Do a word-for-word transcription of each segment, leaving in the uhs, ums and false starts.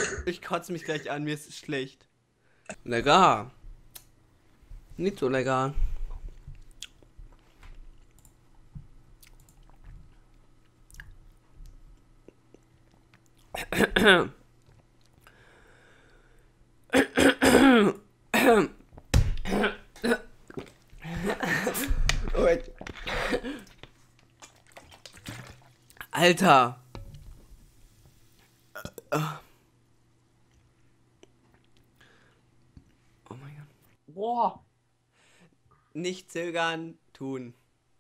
Ich kotze mich gleich an, mir ist schlecht. Lecker. Nicht so lecker. Alter. Oh mein Gott. Boah. Nicht zögern, tun.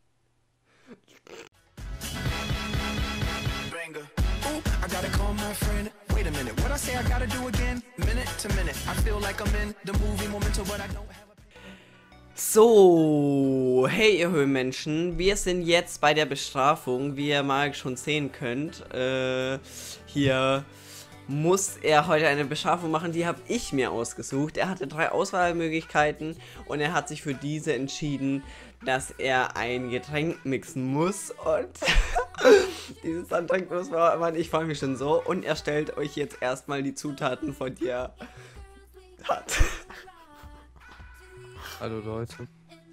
I gotta call my friend. Wait a minute, what I say I gotta do again? Minute to minute, I feel like I'm in the movie Memento, but I don't have a... So, hey ihr Höhlenmenschen, wir sind jetzt bei der Bestrafung, wie ihr mal schon sehen könnt. Äh, hier muss er heute eine Bestrafung machen, die habe ich mir ausgesucht. Er hatte drei Auswahlmöglichkeiten und er hat sich für diese entschieden, dass er ein Getränk mixen muss und dieses Getränk muss man, ich freue mich schon so. Und er stellt euch jetzt erstmal die Zutaten vor, die er hat. Hallo Leute.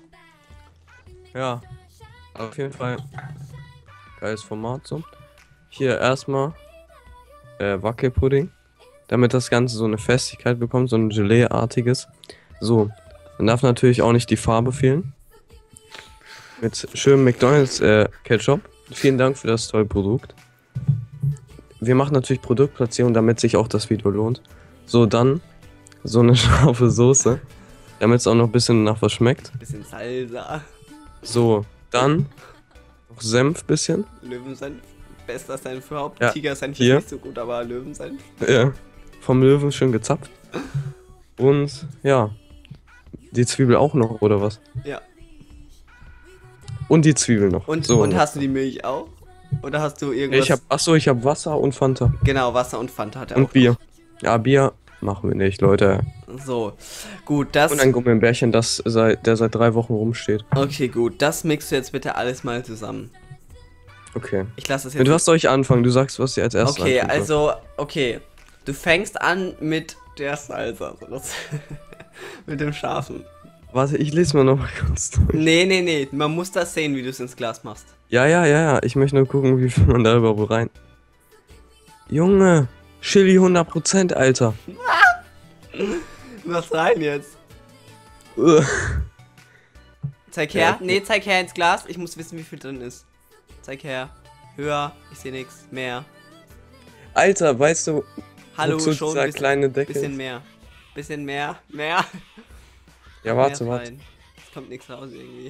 Ja, auf jeden Fall geiles Format so. Hier erstmal äh, Wackelpudding, damit das Ganze so eine Festigkeit bekommt, so ein Gelee-artiges. So, dann darf natürlich auch nicht die Farbe fehlen. Mit schönem McDonald's äh, Ketchup. Vielen Dank für das tolle Produkt. Wir machen natürlich Produktplatzierung, damit sich auch das Video lohnt. So, dann so eine scharfe Soße, damit es auch noch ein bisschen nach was schmeckt. Bisschen Salsa. So, dann noch Senf bisschen. Löwensenf. Bester Senf überhaupt. Ja, Tigersenf ist hier. nicht so gut, aber Löwensenf. Ja, vom Löwen schön gezapft. Und ja, die Zwiebel auch noch, oder was? Ja. Und die Zwiebel noch. Und, so. und hast du die Milch auch? Oder hast du irgendwas? Ich hab, achso, ich habe Wasser und Fanta. Genau, Wasser und Fanta hat er Und auch. Bier. Ja, Bier machen wir nicht, Leute. So, gut, das... Und ein Gummibärchen, das seit, der seit drei Wochen rumsteht. Okay, gut, das mixt du jetzt bitte alles mal zusammen. Okay. Ich lasse das jetzt... Mit was soll ich anfangen? Du sagst, was ihr als erstes Okay, anfangen also, okay. Du fängst an mit der Salsa. Also das mit dem Scharfen. soll. Warte, ich lese mal noch mal kurz durch. Nee, nee, nee. Man muss das sehen, wie du es ins Glas machst. Ja, ja, ja, ja. Ich möchte nur gucken, wie viel man da überhaupt rein... Junge! Chili hundert Prozent, Alter. Was rein jetzt? Uah. Zeig her. Ja, okay. Nee, zeig her ins Glas. Ich muss wissen, wie viel drin ist. Zeig her. Höher. Ich sehe nichts. Mehr. Alter, weißt du, Hallo, wozu schon. dieser Bisschen, kleine Deckel bisschen ist? mehr. Bisschen mehr. Mehr. Ja, Mehr warte, warte. rein. Es kommt nichts raus irgendwie.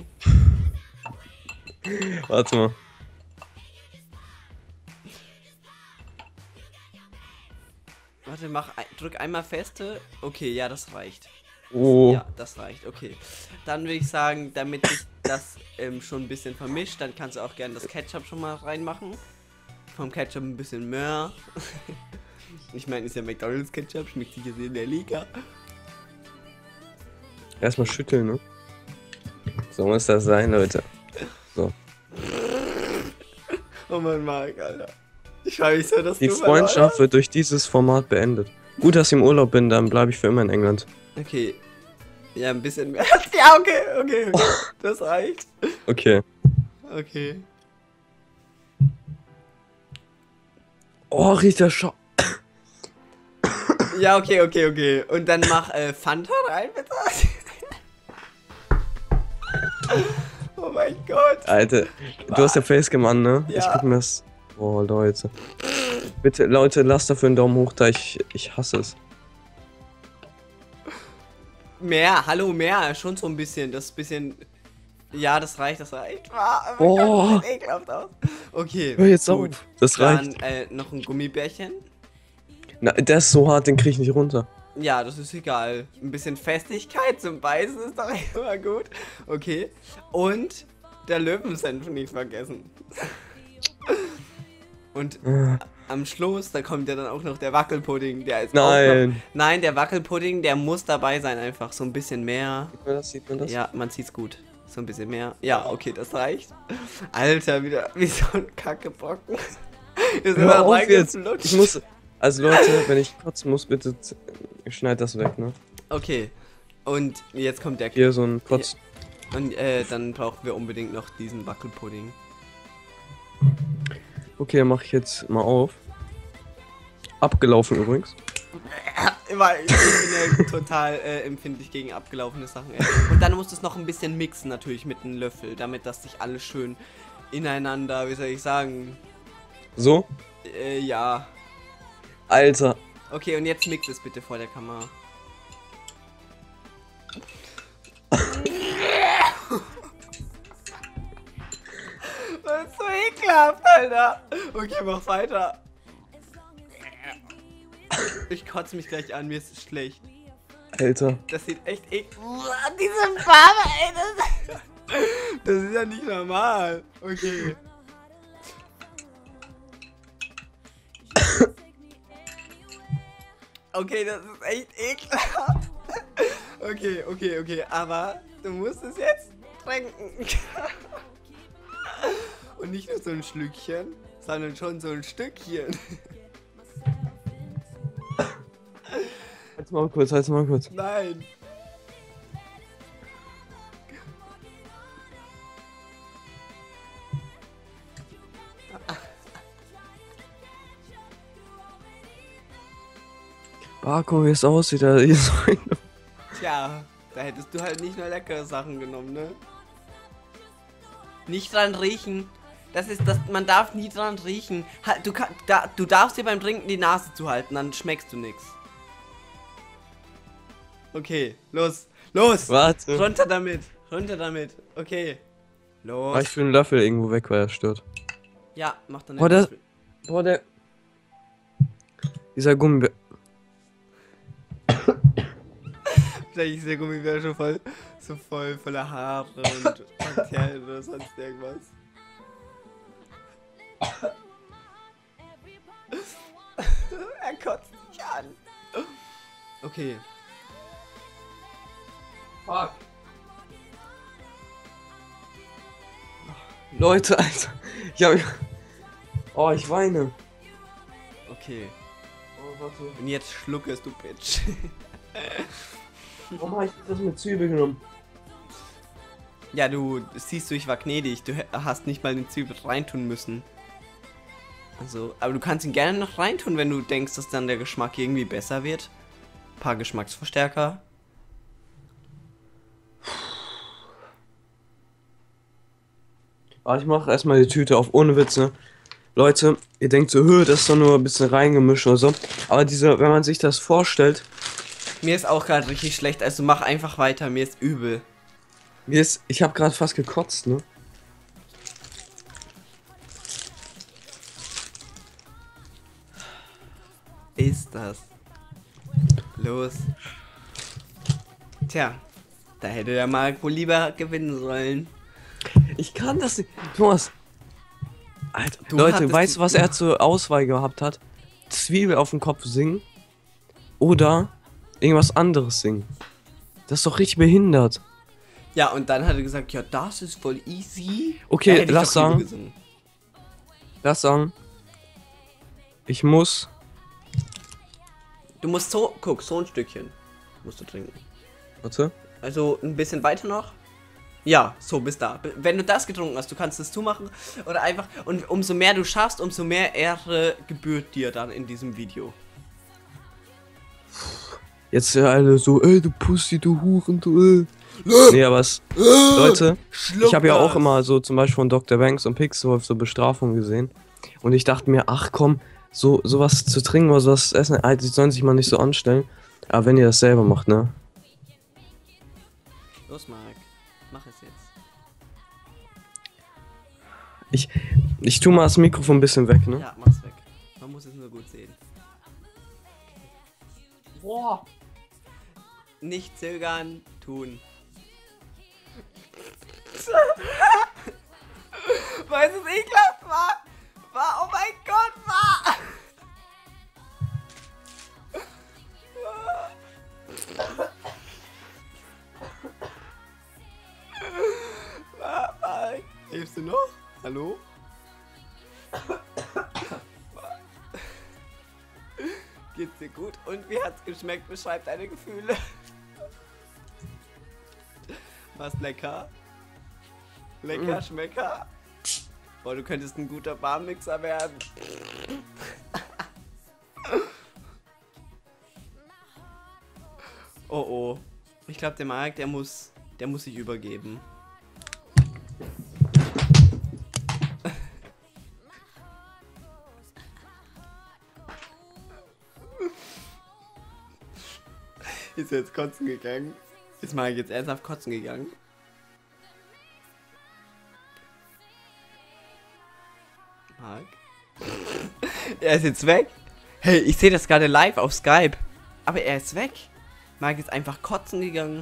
Warte mal. Warte, mach, ein- drück einmal feste. Okay, ja, das reicht. Oh. Ja, das reicht, okay. Dann würde ich sagen, damit sich das ähm, schon ein bisschen vermischt, dann kannst du auch gerne das Ketchup schon mal reinmachen. Vom Ketchup ein bisschen mehr. Ich meine, ist ja McDonald's Ketchup, schmeckt sicher sehr in der Liga. Erstmal schütteln, ne? So muss das sein, Leute. So. Oh mein Marc, Alter. Ich weiß nicht so, dass Die du Freundschaft wird durch dieses Format beendet. Gut, dass ich im Urlaub bin, dann bleibe ich für immer in England. Okay. Ja, ein bisschen mehr. Ja, okay, okay, okay. Das reicht. Okay. Okay. Oh, riecht der Schau. Ja, okay, okay, okay. Und dann mach äh, Fanta rein, bitte. Oh mein Gott. Alter, du hast ja Facecam an, ne? Ja. Ich guck mir das... Oh, Leute. Bitte, Leute, lasst dafür einen Daumen hoch da, ich, ich hasse es. Mehr, hallo, mehr. Schon so ein bisschen. Das bisschen. Ja, das reicht, das reicht. Ah, oh Oh. mein Gott, das sieht ekelhaft aus. Okay. Hör jetzt gut. auf, das Dann reicht. äh, noch ein Gummibärchen. Na, der ist so hart, den krieg ich nicht runter. Ja, das ist egal. Ein bisschen Festigkeit zum Beißen ist doch immer gut. Okay. Und der Löwensenf nicht vergessen. Und Ah. am Schluss, da kommt ja dann auch noch der Wackelpudding. Der ist Nein. Auch noch, nein, der Wackelpudding, der muss dabei sein einfach. So ein bisschen mehr. Sieht man das, sieht man das? Ja, man sieht's gut. So ein bisschen mehr. Ja, okay, das reicht. Alter, wieder wie so ein Kackebrocken. Wir sind Hör mal auf jetzt. reingeflutscht. Ich muss, Also Leute, wenn ich kotzen muss, bitte z- schneid das weg, ne? Okay. Und jetzt kommt der... Hier so ein Kotz... Und äh, dann brauchen wir unbedingt noch diesen Wackelpudding. Okay, mach ich jetzt mal auf. Abgelaufen übrigens. Immer, ich bin ja total äh, empfindlich gegen abgelaufene Sachen. Ey. Und dann musst du es noch ein bisschen mixen natürlich mit einem Löffel, damit das sich alles schön ineinander, wie soll ich sagen, So? äh, ja. Alter. Okay, und jetzt mix es bitte vor der Kamera. Das ist so ekelhaft, Alter. Okay, mach weiter. Ich kotze mich gleich an, mir ist es schlecht. Alter. Das sieht echt ekelhaft. Diese Farbe, ey, das, das ist ja nicht normal. Okay. Okay, das ist echt ekelhaft. Okay, okay, okay, aber du musst es jetzt trinken. Und nicht nur so ein Schlückchen, sondern schon so ein Stückchen. Halt's mal kurz, halt's mal kurz. Nein. Ah, guck, wie es aussieht. Da ist so ein... Tja, da hättest du halt nicht nur leckere Sachen genommen, ne? Nicht dran riechen. Das ist das, man darf nie dran riechen. Halt, du, kann, da, du darfst dir beim Trinken die Nase zuhalten, dann schmeckst du nix. Okay, los, los! Warte. Runter damit, runter damit. Okay, los. Ah, ich will einen Löffel irgendwo weg, weil er stört. Ja, mach dann Boah, der... Boah, der... Dieser Gummi... Vielleicht ist der Gummibär schon voll, so voll voller Haare und Bakterien oder sonst irgendwas. Er kotzt sich an. Okay. Fuck. Leute, Alter. Ich hab... Oh, ich weine. Okay. Oh, warte. Und jetzt schluck es, du Bitch. Warum habe ich das mit Zwiebel genommen? Ja, du siehst du, ich war gnädig. Du hast nicht mal den Zwiebel reintun müssen. Also, aber du kannst ihn gerne noch reintun, wenn du denkst, dass dann der Geschmack irgendwie besser wird. Ein paar Geschmacksverstärker. Warte, ich mache erstmal die Tüte auf, ohne Witz, ne? Leute, ihr denkt so, hö, das ist doch nur ein bisschen reingemischt oder so. Aber diese, wenn man sich das vorstellt... Mir ist auch gerade richtig schlecht, also mach einfach weiter, mir ist übel. Mir ist, ich habe gerade fast gekotzt, ne? Ist das? Los. Tja, da hätte der Marc wohl lieber gewinnen sollen. Ich kann das nicht. Thomas. Alter, Du Leute, hattest weißt du, die- was er zur Auswahl gehabt hat? Zwiebel auf den Kopf singen oder irgendwas anderes singen. Das ist doch richtig behindert. Ja, und dann hat er gesagt, ja, das ist voll easy. Okay, Da hätte ich lass doch lieber sagen. gesungen. Lass sagen. Ich muss. Du musst so, guck, so ein Stückchen musst du trinken. Warte. Also ein bisschen weiter noch. Ja, so bis da. Wenn du das getrunken hast, du kannst es zumachen oder einfach. Und umso mehr du schaffst, umso mehr Ehre gebührt dir dann in diesem Video. Jetzt ja alle so, ey, du Pussy, du Huren, du, äh. Nee, aber es. Leute, ich habe ja auch immer so zum Beispiel von Doktor Banks und Pixelwolf so Bestrafungen gesehen. Und ich dachte mir, ach komm, so sowas zu trinken oder sowas zu essen, halt, die sollen sich mal nicht so anstellen. Aber wenn ihr das selber macht, ne? Los, Marc. Mach es jetzt. Ich, ich tu mal das Mikrofon ein bisschen weg, ne? Ja, mach's weg. Man muss es nur gut sehen. Boah. Nicht zögern, tun. Weißt du, was ekelhaft war? War, oh mein Gott, war! War, war. Hilfst du noch? gut. Und wie hat's geschmeckt? Beschreib deine Gefühle. Was lecker? Lecker, Mm. Schmecker? Boah, du könntest ein guter Barmixer werden. Oh oh. Ich glaube, der Marc, der muss, der muss sich übergeben. Ist jetzt kotzen gegangen? Ist Marc jetzt ernsthaft kotzen gegangen? Marc? Er ist jetzt weg? Hey, ich sehe das gerade live auf Skype. Aber er ist weg. Marc ist einfach kotzen gegangen.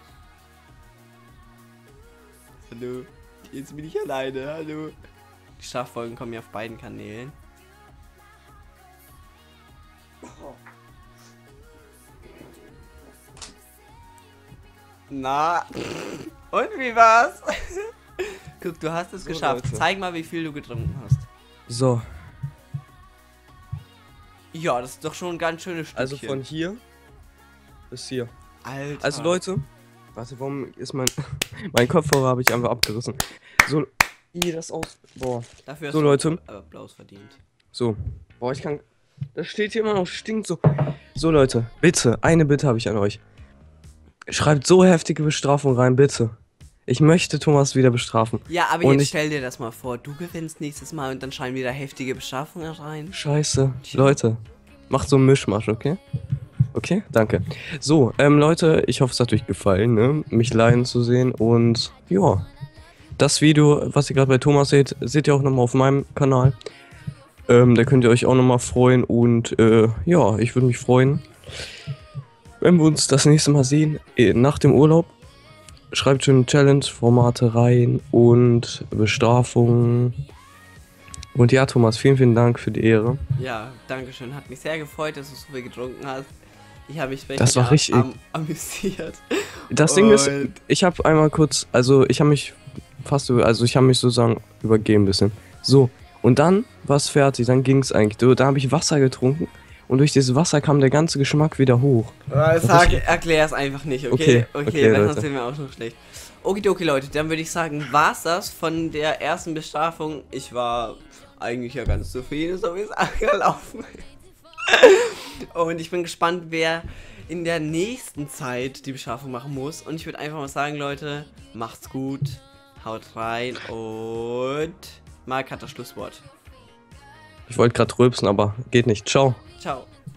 Hallo. Jetzt bin ich alleine. Hallo. Die Straffolgen kommen ja auf beiden Kanälen. Na. Und wie war's? Guck, du hast es So, geschafft. Leute. Zeig mal, wie viel du getrunken hast. So, Ja, das ist doch schon ein ganz schönes Stückchen. also von hier bis hier. Alter. Also Leute, warte, warum ist mein mein Kopfhörer habe ich einfach abgerissen. So, ih, das aus. Boah. Dafür hast So, du Leute. Applaus verdient. So. Boah, ich kann. Das steht hier immer noch, stinkt so. So Leute, bitte, eine Bitte habe ich an euch. Schreibt so heftige Bestrafung rein, bitte. Ich möchte Thomas wieder bestrafen. Ja, aber Und jetzt ich- stell dir das mal vor, du gewinnst nächstes Mal und dann schreiben wieder heftige Bestrafungen rein. Scheiße. Leute, macht so einen Mischmasch, okay? Okay, danke. So, ähm, Leute, ich hoffe, es hat euch gefallen, ne? Mich leiden zu sehen und ja. Das Video, was ihr gerade bei Thomas seht, seht ihr auch nochmal auf meinem Kanal. Ähm, da könnt ihr euch auch nochmal freuen und äh, ja, ich würde mich freuen, wenn wir uns das nächste Mal sehen, äh, nach dem Urlaub. Schreibt schön Challenge-Formate rein und Bestrafungen. Und ja, Thomas, vielen, vielen Dank für die Ehre. Ja, danke schön. Hat mich sehr gefreut, dass du so viel getrunken hast. Ich habe mich Das war richtig- am, amüsiert. Das Ding ist, Und- ich habe einmal kurz, also ich habe mich fast, über, also ich habe mich sozusagen übergeben ein bisschen. So, und dann war es fertig, dann ging es eigentlich. So, da habe ich Wasser getrunken und durch dieses Wasser kam der ganze Geschmack wieder hoch. Äh, Sag, erklär es einfach nicht, okay? Okay, Okay, okay, weil Leute. sonst sind wir auch noch schlecht. Okidoki, Leute, dann würde ich sagen, war's das von der ersten Bestrafung. Ich war eigentlich ja ganz zufrieden, so wie es angelaufen ist. Und ich bin gespannt, wer in der nächsten Zeit die Bestrafung machen muss. Und ich würde einfach mal sagen, Leute, macht's gut, haut rein und Marc hat das Schlusswort. Ich wollte gerade rülpsen, aber geht nicht. Ciao. Ciao.